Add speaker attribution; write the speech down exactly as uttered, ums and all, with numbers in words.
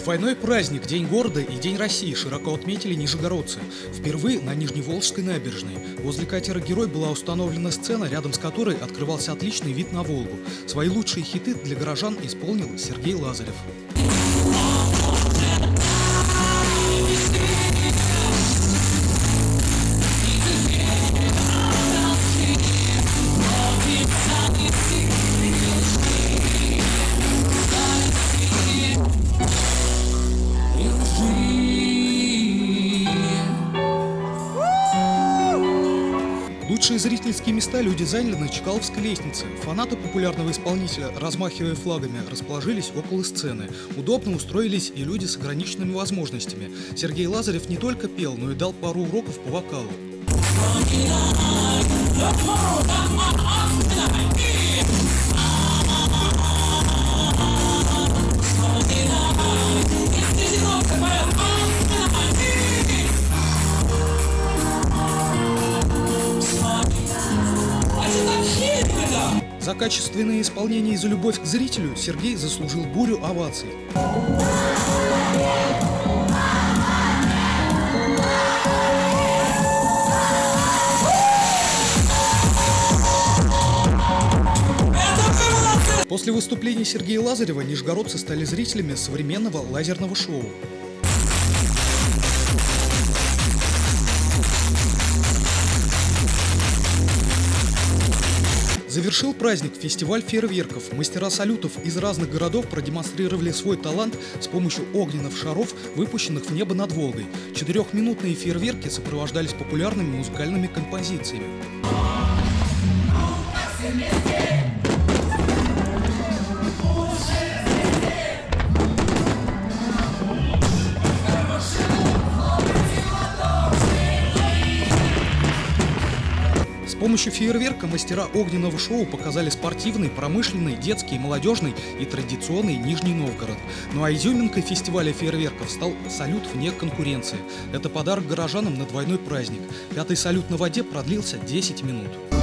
Speaker 1: Двойной праздник, День города и День России широко отметили нижегородцы. Впервые на Нижневолжской набережной. Возле катера «Герой» была установлена сцена, рядом с которой открывался отличный вид на Волгу. Свои лучшие хиты для горожан исполнил Сергей Лазарев. Лучшие зрительские места люди заняли на Чкаловской лестнице. Фанаты популярного исполнителя, размахивая флагами, расположились около сцены. Удобно устроились и люди с ограниченными возможностями. Сергей Лазарев не только пел, но и дал пару уроков по вокалу. За качественное исполнение и за любовь к зрителю Сергей заслужил бурю оваций. После выступления Сергея Лазарева нижегородцы стали зрителями современного лазерного шоу. Завершил праздник фестиваль фейерверков. Мастера салютов из разных городов продемонстрировали свой талант с помощью огненных шаров, выпущенных в небо над Волгой. Четырехминутные фейерверки сопровождались популярными музыкальными композициями. С помощью фейерверка мастера огненного шоу показали спортивный, промышленный, детский, молодежный и традиционный Нижний Новгород. Ну а изюминкой фестиваля фейерверков стал салют вне конкуренции. Это подарок горожанам на двойной праздник. Пятый салют на воде продлился десять минут.